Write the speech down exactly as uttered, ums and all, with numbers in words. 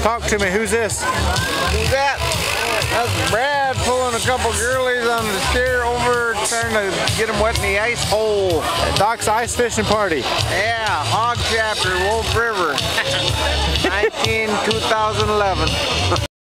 Talk to me. Who's this? Who's that? That's Brad pulling a couple girlies on the steer over, trying to get them wet in the ice hole. Doc's Ice Fishing Party. Yeah, Hog Chapter, Wolf River. nineteen, two thousand eleven.